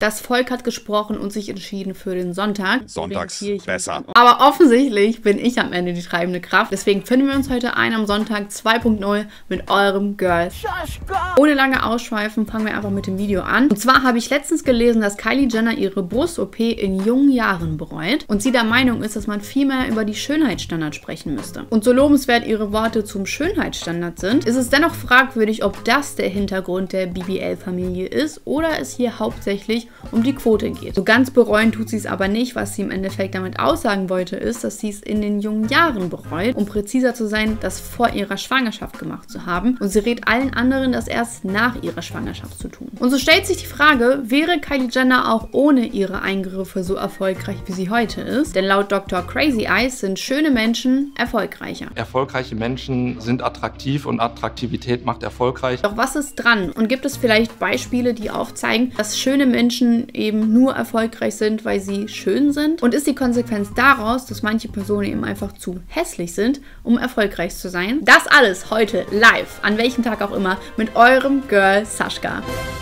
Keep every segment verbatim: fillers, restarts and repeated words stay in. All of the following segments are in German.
Das Volk hat gesprochen und sich entschieden für den Sonntag. Sonntags besser. Aber offensichtlich bin ich am Ende die treibende Kraft. Deswegen finden wir uns heute ein am Sonntag zwei punkt null mit eurem Girl Sascha. Ohne lange ausschweifen, fangen wir einfach mit dem Video an. Und zwar habe ich letztens gelesen, dass Kylie Jenner ihre Brust-O P in jungen Jahren bereut und sie der Meinung ist, dass man viel mehr über die Schönheitsstandards sprechen müsste. Und so lobenswert ihre Worte zum Schönheitsstandard sind, ist es dennoch fragwürdig, ob das der Hintergrund der B B L-Familie ist oder es hier hauptsächlich um die Quote geht. So ganz bereuen tut sie es aber nicht. Was sie im Endeffekt damit aussagen wollte, ist, dass sie es in den jungen Jahren bereut, um präziser zu sein, das vor ihrer Schwangerschaft gemacht zu haben. Und sie rät allen anderen, das erst nach ihrer Schwangerschaft zu tun. Und so stellt sich die Frage, wäre Kylie Jenner auch ohne ihre Eingriffe so erfolgreich, wie sie heute ist? Denn laut Doktor Crazy Eyes sind schöne Menschen erfolgreicher. Erfolgreiche Menschen sind attraktiv und Attraktivität macht erfolgreich. Doch was ist dran? Und gibt es vielleicht Beispiele, die aufzeigen, dass schöne Menschen eben nur erfolgreich sind, weil sie schön sind? Und ist die Konsequenz daraus, dass manche Personen eben einfach zu hässlich sind, um erfolgreich zu sein? Das alles heute live, an welchem Tag auch immer, mit eurem Girl Sascha.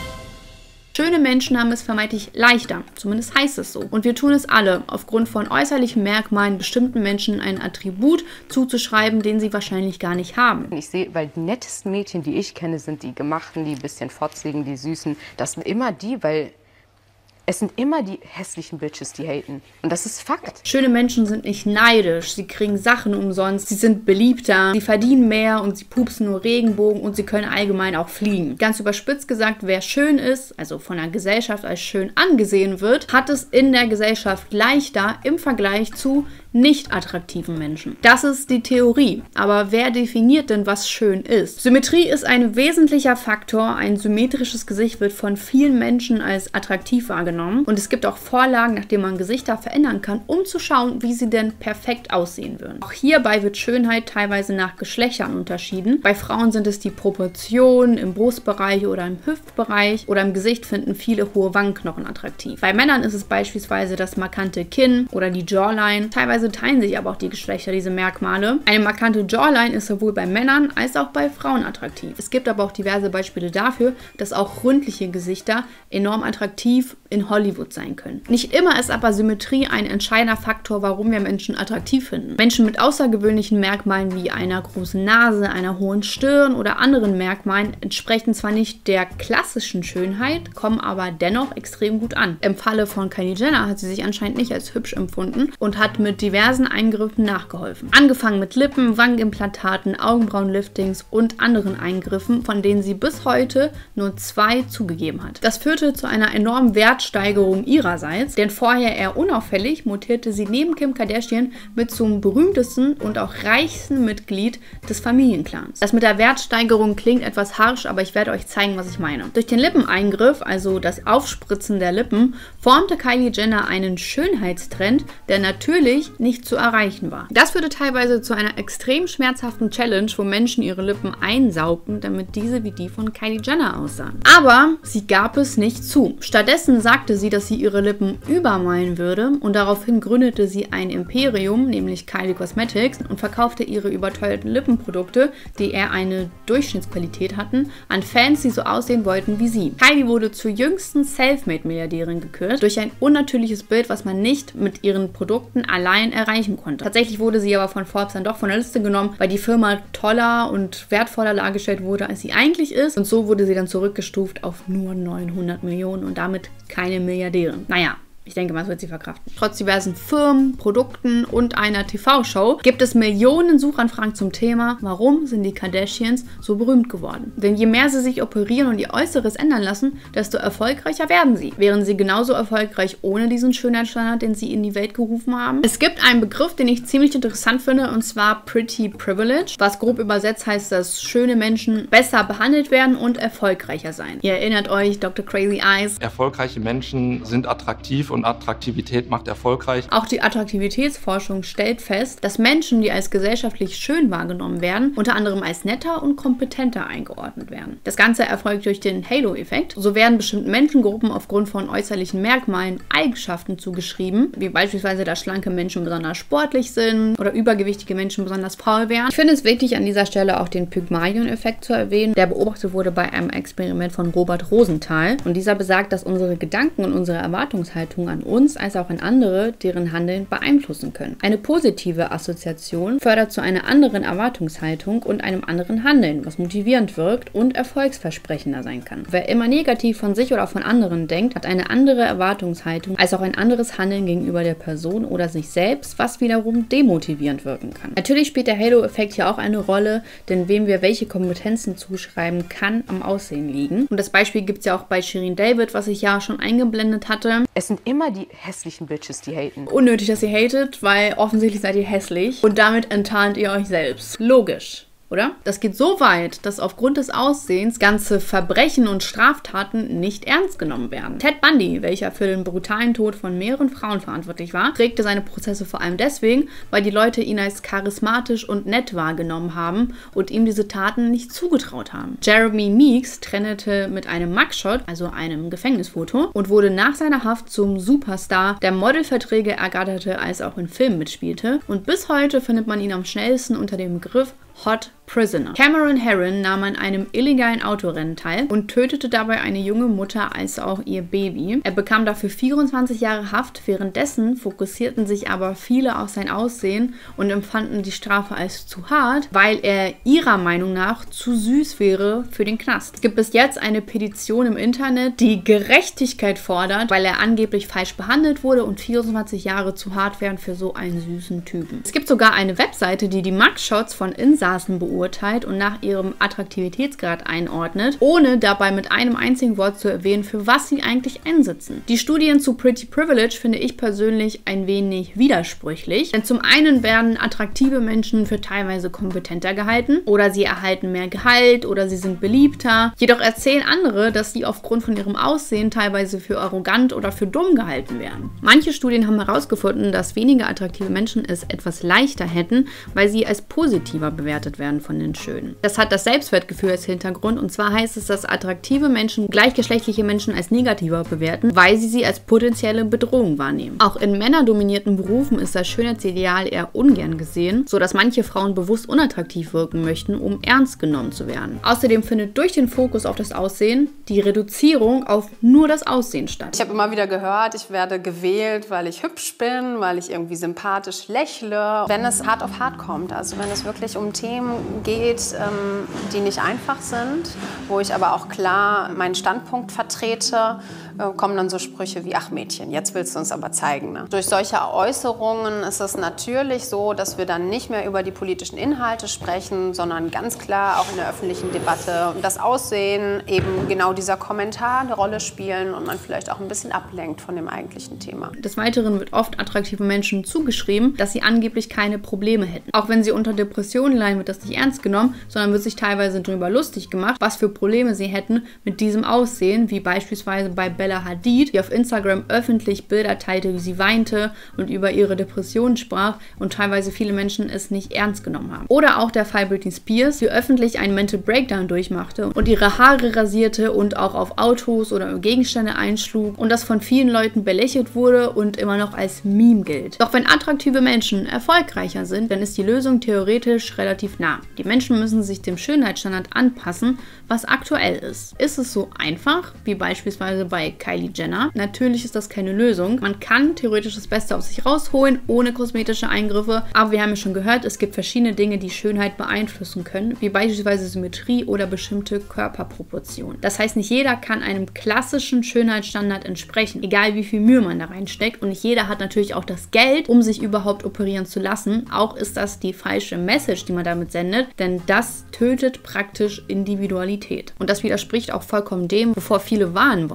Schöne Menschen haben es vermeintlich leichter, zumindest heißt es so. Und wir tun es alle, aufgrund von äußerlichen Merkmalen bestimmten Menschen ein Attribut zuzuschreiben, den sie wahrscheinlich gar nicht haben. Ich sehe, weil die nettesten Mädchen, die ich kenne, sind die gemachten, die ein bisschen fotzigen, die süßen. Das sind immer die, weil es sind immer die hässlichen Bitches, die haten. Und das ist Fakt. Schöne Menschen sind nicht neidisch. Sie kriegen Sachen umsonst. Sie sind beliebter. Sie verdienen mehr und sie pupsen nur Regenbogen und sie können allgemein auch fliegen. Ganz überspitzt gesagt, wer schön ist, also von der Gesellschaft als schön angesehen wird, hat es in der Gesellschaft leichter im Vergleich zu nicht attraktiven Menschen. Das ist die Theorie. Aber wer definiert denn, was schön ist? Symmetrie ist ein wesentlicher Faktor. Ein symmetrisches Gesicht wird von vielen Menschen als attraktiv wahrgenommen. Und es gibt auch Vorlagen, nach denen man Gesichter verändern kann, um zu schauen, wie sie denn perfekt aussehen würden. Auch hierbei wird Schönheit teilweise nach Geschlechtern unterschieden. Bei Frauen sind es die Proportionen im Brustbereich oder im Hüftbereich oder im Gesicht finden viele hohe Wangenknochen attraktiv. Bei Männern ist es beispielsweise das markante Kinn oder die Jawline. Teilweise teilen sich aber auch die Geschlechter diese Merkmale. Eine markante Jawline ist sowohl bei Männern als auch bei Frauen attraktiv. Es gibt aber auch diverse Beispiele dafür, dass auch rundliche Gesichter enorm attraktiv in Hollywood sein können. Nicht immer ist aber Symmetrie ein entscheidender Faktor, warum wir Menschen attraktiv finden. Menschen mit außergewöhnlichen Merkmalen wie einer großen Nase, einer hohen Stirn oder anderen Merkmalen entsprechen zwar nicht der klassischen Schönheit, kommen aber dennoch extrem gut an. Im Falle von Kylie Jenner hat sie sich anscheinend nicht als hübsch empfunden und hat mit diversen Eingriffen nachgeholfen. Angefangen mit Lippen, Wangenimplantaten, Augenbrauenliftings und anderen Eingriffen, von denen sie bis heute nur zwei zugegeben hat. Das führte zu einer enormen Wertsteigerung ihrerseits, denn vorher eher unauffällig mutierte sie neben Kim Kardashian mit zum berühmtesten und auch reichsten Mitglied des Familienclans. Das mit der Wertsteigerung klingt etwas harsch, aber ich werde euch zeigen, was ich meine. Durch den Lippeneingriff, also das Aufspritzen der Lippen, formte Kylie Jenner einen Schönheitstrend, der natürlich nicht zu erreichen war. Das führte teilweise zu einer extrem schmerzhaften Challenge, wo Menschen ihre Lippen einsaugten, damit diese wie die von Kylie Jenner aussahen. Aber sie gab es nicht zu. Stattdessen sagte sie, dass sie ihre Lippen übermalen würde und daraufhin gründete sie ein Imperium, nämlich Kylie Cosmetics, und verkaufte ihre überteuerten Lippenprodukte, die eher eine Durchschnittsqualität hatten, an Fans, die so aussehen wollten wie sie. Kylie wurde zur jüngsten Selfmade-Milliardärin gekürt, durch ein unnatürliches Bild, was man nicht mit ihren Produkten allein erreichen konnte. Tatsächlich wurde sie aber von Forbes dann doch von der Liste genommen, weil die Firma toller und wertvoller dargestellt wurde, als sie eigentlich ist. Und so wurde sie dann zurückgestuft auf nur neunhundert Millionen und damit keine Milliardärin. Naja, ich denke mal, es wird sie verkraften. Trotz diversen Firmen, Produkten und einer T V-Show gibt es Millionen Suchanfragen zum Thema, warum sind die Kardashians so berühmt geworden. Denn je mehr sie sich operieren und ihr Äußeres ändern lassen, desto erfolgreicher werden sie. Wären sie genauso erfolgreich ohne diesen Schönheitsstandard, den sie in die Welt gerufen haben? Es gibt einen Begriff, den ich ziemlich interessant finde, und zwar Pretty Privilege, was grob übersetzt heißt, dass schöne Menschen besser behandelt werden und erfolgreicher sein. Ihr erinnert euch, Doktor Crazy Eyes. Erfolgreiche Menschen sind attraktiv und Attraktivität macht erfolgreich. Auch die Attraktivitätsforschung stellt fest, dass Menschen, die als gesellschaftlich schön wahrgenommen werden, unter anderem als netter und kompetenter eingeordnet werden. Das Ganze erfolgt durch den Halo-Effekt. So werden bestimmten Menschengruppen aufgrund von äußerlichen Merkmalen Eigenschaften zugeschrieben, wie beispielsweise, dass schlanke Menschen besonders sportlich sind oder übergewichtige Menschen besonders faul wären. Ich finde es wichtig, an dieser Stelle auch den Pygmalion-Effekt zu erwähnen, der beobachtet wurde bei einem Experiment von Robert Rosenthal. Und dieser besagt, dass unsere Gedanken und unsere Erwartungshaltung an uns als auch an andere deren Handeln beeinflussen können. Eine positive Assoziation fördert zu einer anderen Erwartungshaltung und einem anderen Handeln, was motivierend wirkt und erfolgsversprechender sein kann. Wer immer negativ von sich oder von anderen denkt, hat eine andere Erwartungshaltung als auch ein anderes Handeln gegenüber der Person oder sich selbst, was wiederum demotivierend wirken kann. Natürlich spielt der Halo-Effekt hier auch eine Rolle, denn wem wir welche Kompetenzen zuschreiben, kann am Aussehen liegen. Und das Beispiel gibt es ja auch bei Shirin David, was ich ja schon eingeblendet hatte. Es sind immer die hässlichen Bitches, die haten. Unnötig, dass ihr hatet, weil offensichtlich seid ihr hässlich und damit enttarnt ihr euch selbst. Logisch. Oder? Das geht so weit, dass aufgrund des Aussehens ganze Verbrechen und Straftaten nicht ernst genommen werden. Ted Bundy, welcher für den brutalen Tod von mehreren Frauen verantwortlich war, prägte seine Prozesse vor allem deswegen, weil die Leute ihn als charismatisch und nett wahrgenommen haben und ihm diese Taten nicht zugetraut haben. Jeremy Meeks trennete mit einem Mugshot, also einem Gefängnisfoto, und wurde nach seiner Haft zum Superstar, der Modelverträge ergatterte als auch in Filmen mitspielte. Und bis heute findet man ihn am schnellsten unter dem Begriff Hot Prisoner. Cameron Herron nahm an einem illegalen Autorennen teil und tötete dabei eine junge Mutter als auch ihr Baby. Er bekam dafür vierundzwanzig Jahre Haft, währenddessen fokussierten sich aber viele auf sein Aussehen und empfanden die Strafe als zu hart, weil er ihrer Meinung nach zu süß wäre für den Knast. Es gibt bis jetzt eine Petition im Internet, die Gerechtigkeit fordert, weil er angeblich falsch behandelt wurde und vierundzwanzig Jahre zu hart wären für so einen süßen Typen. Es gibt sogar eine Webseite, die die Mugshots von Insassen beurteilt und nach ihrem Attraktivitätsgrad einordnet, ohne dabei mit einem einzigen Wort zu erwähnen, für was sie eigentlich einsitzen. Die Studien zu Pretty Privilege finde ich persönlich ein wenig widersprüchlich, denn zum einen werden attraktive Menschen für teilweise kompetenter gehalten oder sie erhalten mehr Gehalt oder sie sind beliebter. Jedoch erzählen andere, dass sie aufgrund von ihrem Aussehen teilweise für arrogant oder für dumm gehalten werden. Manche Studien haben herausgefunden, dass weniger attraktive Menschen es etwas leichter hätten, weil sie als positiver bewertet werden von den Schönen. Das hat das Selbstwertgefühl als Hintergrund und zwar heißt es, dass attraktive Menschen gleichgeschlechtliche Menschen als negativer bewerten, weil sie sie als potenzielle Bedrohung wahrnehmen. Auch in männerdominierten Berufen ist das Schönheitsideal eher ungern gesehen, sodass manche Frauen bewusst unattraktiv wirken möchten, um ernst genommen zu werden. Außerdem findet durch den Fokus auf das Aussehen die Reduzierung auf nur das Aussehen statt. Ich habe immer wieder gehört, ich werde gewählt, weil ich hübsch bin, weil ich irgendwie sympathisch lächle. Wenn es hart auf hart kommt, also wenn es wirklich um Themen geht, ähm, die nicht einfach sind, wo ich aber auch klar meinen Standpunkt vertrete, äh, kommen dann so Sprüche wie, ach Mädchen, jetzt willst du uns aber zeigen. Ne? Durch solche Äußerungen ist es natürlich so, dass wir dann nicht mehr über die politischen Inhalte sprechen, sondern ganz klar auch in der öffentlichen Debatte das Aussehen, eben genau dieser Kommentar eine Rolle spielen und man vielleicht auch ein bisschen ablenkt von dem eigentlichen Thema. Des Weiteren wird oft attraktiven Menschen zugeschrieben, dass sie angeblich keine Probleme hätten. Auch wenn sie unter Depressionen leiden, wird das nicht ernst genommen, sondern wird sich teilweise darüber lustig gemacht, was für Probleme sie hätten mit diesem Aussehen, wie beispielsweise bei Bella Hadid, die auf Instagram öffentlich Bilder teilte, wie sie weinte und über ihre Depressionen sprach und teilweise viele Menschen es nicht ernst genommen haben. Oder auch der Fall Britney Spears, die öffentlich einen Mental Breakdown durchmachte und ihre Haare rasierte und auch auf Autos oder Gegenstände einschlug und das von vielen Leuten belächelt wurde und immer noch als Meme gilt. Doch wenn attraktive Menschen erfolgreicher sind, dann ist die Lösung theoretisch relativ nah. Die Menschen müssen sich dem Schönheitsstandard anpassen, was aktuell ist. Ist es so einfach, wie beispielsweise bei Kylie Jenner? Natürlich ist das keine Lösung. Man kann theoretisch das Beste aus sich rausholen, ohne kosmetische Eingriffe, aber wir haben ja schon gehört, es gibt verschiedene Dinge, die Schönheit beeinflussen können, wie beispielsweise Symmetrie oder bestimmte Körperproportionen. Das heißt, nicht jeder kann einem klassischen Schönheitsstandard entsprechen, egal wie viel Mühe man da reinsteckt und nicht jeder hat natürlich auch das Geld, um sich überhaupt operieren zu lassen. Auch ist das die falsche Message, die man damit sendet, denn das tötet praktisch Individualität. Und das widerspricht auch vollkommen dem, wovor viele warnen wollen. Denn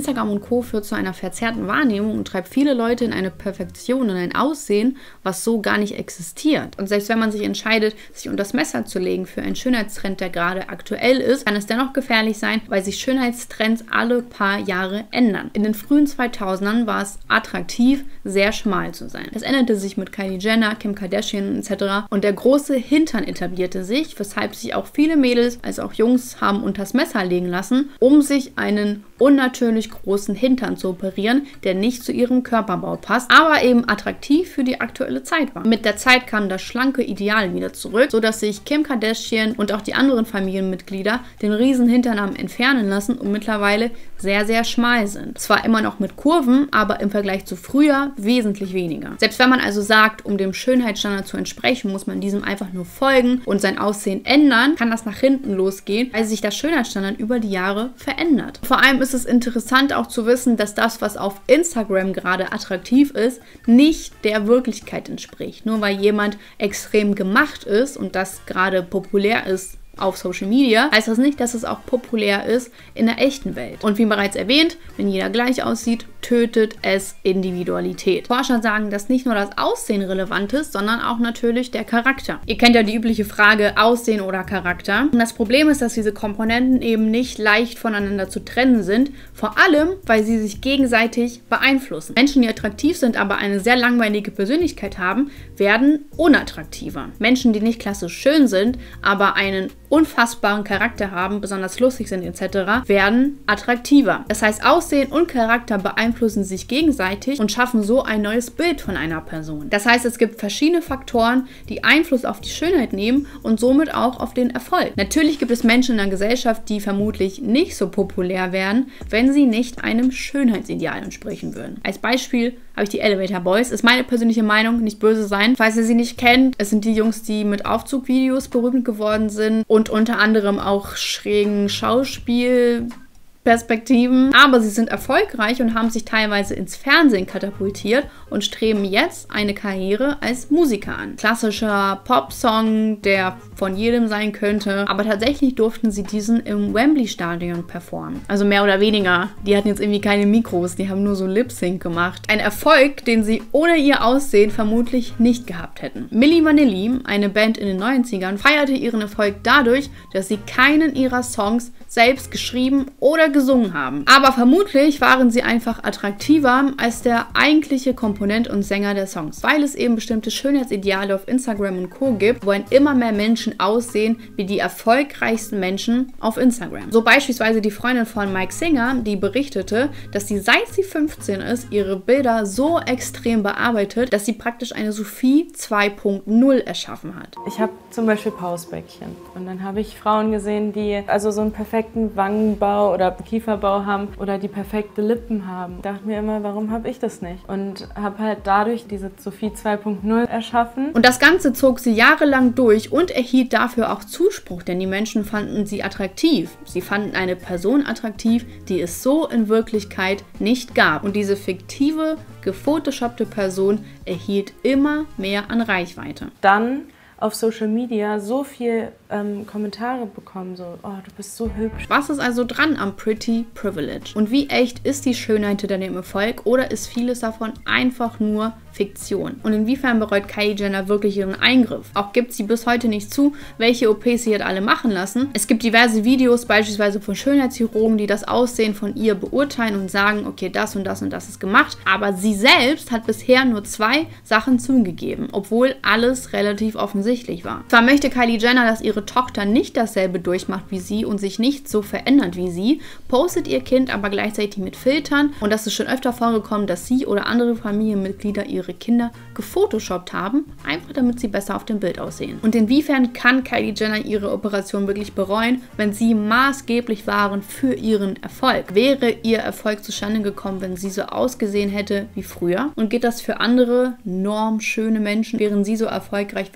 Instagram und Co. führt zu einer verzerrten Wahrnehmung und treibt viele Leute in eine Perfektion und ein Aussehen, was so gar nicht existiert. Und selbst wenn man sich entscheidet, sich unter das Messer zu legen für einen Schönheitstrend, der gerade aktuell ist, kann es dennoch gefährlich sein, weil sich Schönheitstrends alle paar Jahre ändern. In den frühen zweitausendern war es attraktiv, sehr schmal zu sein. Das änderte sich mit Kylie Jenner, Kim Kardashian et cetera. Und der große Hintern etablierte sich, weshalb sich auch viele Mädels als auch Jungs haben unters Messer legen lassen, um sich einen unnatürlich großen Hintern zu operieren, der nicht zu ihrem Körperbau passt, aber eben attraktiv für die aktuelle Zeit war. Mit der Zeit kam das schlanke Ideal wieder zurück, sodass sich Kim Kardashian und auch die anderen Familienmitglieder den riesen Hintern haben entfernen lassen und mittlerweile sehr, sehr schmal sind. Zwar immer noch mit Kurven, aber im Vergleich zu früher wesentlich weniger. Selbst wenn man also sagt, um dem Schönheitsstandard zu entsprechen, muss man diesem einfach nur folgen und sein Aussehen ändern, kann das nach hinten losgehen, weil sich der Schönheitsstandard über die Jahre verändert. Vor allem ist es interessant auch zu wissen, dass das, was auf Instagram gerade attraktiv ist, nicht der Wirklichkeit entspricht. Nur weil jemand extrem gemacht ist und das gerade populär ist auf Social Media, heißt das nicht, dass es auch populär ist in der echten Welt. Und wie bereits erwähnt, wenn jeder gleich aussieht, tötet es Individualität. Forscher sagen, dass nicht nur das Aussehen relevant ist, sondern auch natürlich der Charakter. Ihr kennt ja die übliche Frage, Aussehen oder Charakter. Und das Problem ist, dass diese Komponenten eben nicht leicht voneinander zu trennen sind, vor allem, weil sie sich gegenseitig beeinflussen. Menschen, die attraktiv sind, aber eine sehr langweilige Persönlichkeit haben, werden unattraktiver. Menschen, die nicht klassisch schön sind, aber einen unfassbaren Charakter haben, besonders lustig sind et cetera, werden attraktiver. Das heißt, Aussehen und Charakter beeinflussen sich gegenseitig und schaffen so ein neues Bild von einer Person. Das heißt, es gibt verschiedene Faktoren, die Einfluss auf die Schönheit nehmen und somit auch auf den Erfolg. Natürlich gibt es Menschen in der Gesellschaft, die vermutlich nicht so populär wären, wenn sie nicht einem Schönheitsideal entsprechen würden. Als Beispiel habe ich die Elevator Boys. Ist meine persönliche Meinung, nicht böse sein. Falls ihr sie nicht kennt, es sind die Jungs, die mit Aufzugvideos berühmt geworden sind und unter anderem auch schrägen Schauspiel Perspektiven, aber sie sind erfolgreich und haben sich teilweise ins Fernsehen katapultiert und streben jetzt eine Karriere als Musiker an. Klassischer Popsong, der von jedem sein könnte, aber tatsächlich durften sie diesen im Wembley-Stadion performen. Also mehr oder weniger. Die hatten jetzt irgendwie keine Mikros, die haben nur so Lip-Sync gemacht. Ein Erfolg, den sie ohne ihr Aussehen vermutlich nicht gehabt hätten. Milli Vanilli, eine Band in den neunzigern, feierte ihren Erfolg dadurch, dass sie keinen ihrer Songs selbst geschrieben oder gesungen haben. Aber vermutlich waren sie einfach attraktiver als der eigentliche Komponent und Sänger der Songs, weil es eben bestimmte Schönheitsideale auf Instagram und Co. gibt, wo immer mehr Menschen aussehen wie die erfolgreichsten Menschen auf Instagram. So beispielsweise die Freundin von Mike Singer, die berichtete, dass sie seit sie fünfzehn ist, ihre Bilder so extrem bearbeitet, dass sie praktisch eine Sophie zwei Punkt null erschaffen hat. Ich habe zum Beispiel Pausbäckchen und dann habe ich Frauen gesehen, die also so einen perfekten Wangenbau oder Kieferbau haben oder die perfekte Lippen haben. Ich dachte mir immer, warum habe ich das nicht? Und habe halt dadurch diese Sophie zwei Punkt null erschaffen. Und das Ganze zog sie jahrelang durch und erhielt dafür auch Zuspruch, denn die Menschen fanden sie attraktiv. Sie fanden eine Person attraktiv, die es so in Wirklichkeit nicht gab. Und diese fiktive, gefotoshoppte Person erhielt immer mehr an Reichweite. Dann auf Social Media so viel ähm, Kommentare bekommen, so, oh, du bist so hübsch. Was ist also dran am Pretty Privilege? Und wie echt ist die Schönheit hinter dem Erfolg oder ist vieles davon einfach nur Fiktion? Und inwiefern bereut Kylie Jenner wirklich ihren Eingriff? Auch gibt sie bis heute nicht zu, welche O Ps sie hat alle machen lassen. Es gibt diverse Videos, beispielsweise von Schönheitschirurgen, die das Aussehen von ihr beurteilen und sagen, okay, das und das und das ist gemacht. Aber sie selbst hat bisher nur zwei Sachen zugegeben, obwohl alles relativ offensichtlich war. Zwar möchte Kylie Jenner, dass ihre Tochter nicht dasselbe durchmacht wie sie und sich nicht so verändert wie sie, postet ihr Kind aber gleichzeitig mit Filtern und das ist schon öfter vorgekommen, dass sie oder andere Familienmitglieder ihre Kinder gefotoshoppt haben, einfach damit sie besser auf dem Bild aussehen. Und inwiefern kann Kylie Jenner ihre Operation wirklich bereuen, wenn sie maßgeblich waren für ihren Erfolg? Wäre ihr Erfolg zustande gekommen, wenn sie so ausgesehen hätte wie früher? Und geht das für andere normschöne Menschen? Wären sie so erfolgreich, wenn sie nicht so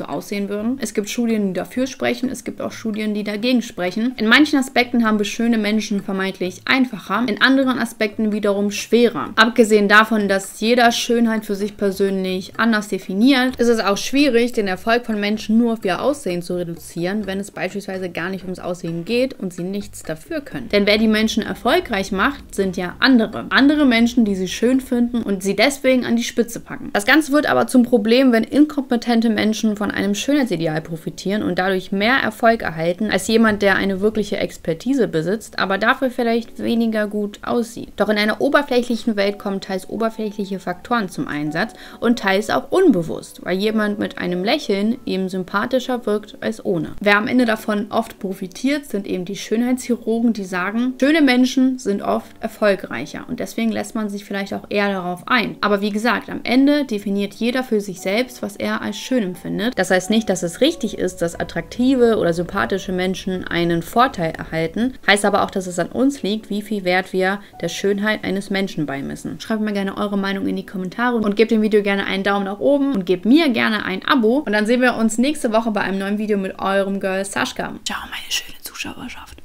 so aussehen würden. Es gibt Studien, die dafür sprechen, es gibt auch Studien, die dagegen sprechen. In manchen Aspekten haben wir schöne Menschen vermeintlich einfacher, in anderen Aspekten wiederum schwerer. Abgesehen davon, dass jeder Schönheit für sich persönlich anders definiert, ist es auch schwierig, den Erfolg von Menschen nur auf ihr Aussehen zu reduzieren, wenn es beispielsweise gar nicht ums Aussehen geht und sie nichts dafür können. Denn wer die Menschen erfolgreich macht, sind ja andere. Andere Menschen, die sie schön finden und sie deswegen an die Spitze packen. Das Ganze wird aber zum Problem, wenn inkompetente Menschen von einem Schönheitsideal profitieren und dadurch mehr Erfolg erhalten, als jemand, der eine wirkliche Expertise besitzt, aber dafür vielleicht weniger gut aussieht. Doch in einer oberflächlichen Welt kommen teils oberflächliche Faktoren zum Einsatz und teils auch unbewusst, weil jemand mit einem Lächeln eben sympathischer wirkt als ohne. Wer am Ende davon oft profitiert, sind eben die Schönheitschirurgen, die sagen, schöne Menschen sind oft erfolgreicher und deswegen lässt man sich vielleicht auch eher darauf ein. Aber wie gesagt, am Ende definiert jeder für sich selbst, was er als schön empfindet. Das heißt nicht, dass es richtig ist, dass attraktive oder sympathische Menschen einen Vorteil erhalten, heißt aber auch, dass es an uns liegt, wie viel Wert wir der Schönheit eines Menschen beimessen. Schreibt mir gerne eure Meinung in die Kommentare und gebt dem Video gerne einen Daumen nach oben und gebt mir gerne ein Abo und dann sehen wir uns nächste Woche bei einem neuen Video mit eurem Girl Sascha. Ciao, meine schöne Zuschauerschaft.